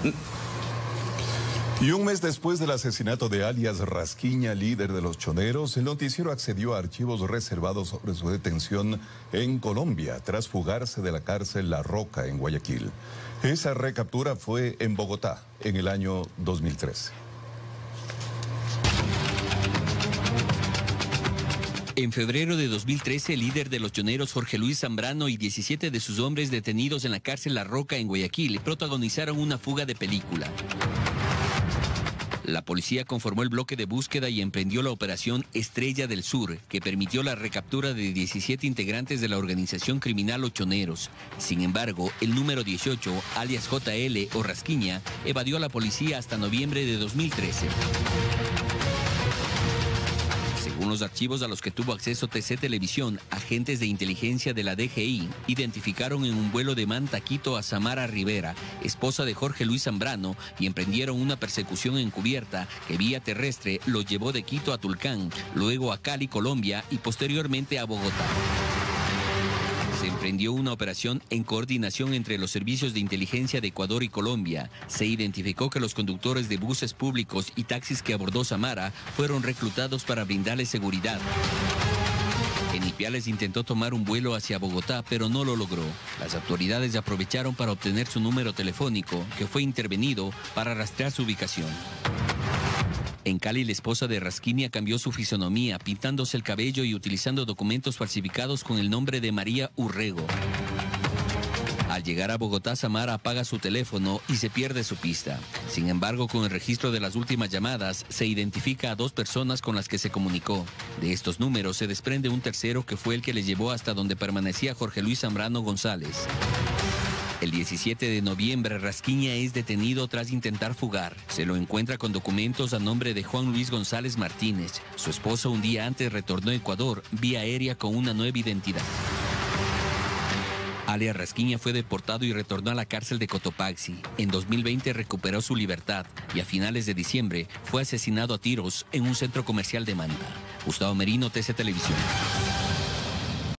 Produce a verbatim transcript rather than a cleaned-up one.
Y un mes después del asesinato de alias Rasquiña, líder de los choneros, el noticiero accedió a archivos reservados sobre su detención en Colombia, tras fugarse de la cárcel La Roca en Guayaquil. Esa recaptura fue en Bogotá, en el año dos mil trece. En febrero de dos mil trece, el líder de los choneros Jorge Luis Zambrano y diecisiete de sus hombres detenidos en la cárcel La Roca en Guayaquil protagonizaron una fuga de película. La policía conformó el bloque de búsqueda y emprendió la operación Estrella del Sur, que permitió la recaptura de diecisiete integrantes de la organización criminal Los Choneros. Sin embargo, el número dieciocho, alias J L o Rasquiña, evadió a la policía hasta noviembre de dos mil trece. Según los archivos a los que tuvo acceso T C Televisión, agentes de inteligencia de la D G I identificaron en un vuelo de Manta a Quito a Samara Rivera, esposa de Jorge Luis Zambrano, y emprendieron una persecución encubierta que vía terrestre lo llevó de Quito a Tulcán, luego a Cali, Colombia, y posteriormente a Bogotá. Se emprendió una operación en coordinación entre los servicios de inteligencia de Ecuador y Colombia. Se identificó que los conductores de buses públicos y taxis que abordó Samara fueron reclutados para brindarles seguridad. En Ipiales intentó tomar un vuelo hacia Bogotá, pero no lo logró. Las autoridades aprovecharon para obtener su número telefónico, que fue intervenido para rastrear su ubicación. En Cali, la esposa de Rasquiña cambió su fisonomía, pintándose el cabello y utilizando documentos falsificados con el nombre de María Urrego. Al llegar a Bogotá, Samara apaga su teléfono y se pierde su pista. Sin embargo, con el registro de las últimas llamadas, se identifica a dos personas con las que se comunicó. De estos números se desprende un tercero que fue el que le llevó hasta donde permanecía Jorge Luis Zambrano González. El diecisiete de noviembre, Rasquiña es detenido tras intentar fugar. Se lo encuentra con documentos a nombre de Juan Luis González Martínez. Su esposo un día antes retornó a Ecuador vía aérea con una nueva identidad. Alias Rasquiña fue deportado y retornó a la cárcel de Cotopaxi. En dos mil veinte recuperó su libertad y a finales de diciembre fue asesinado a tiros en un centro comercial de Manta. Gustavo Merino, T C Televisión.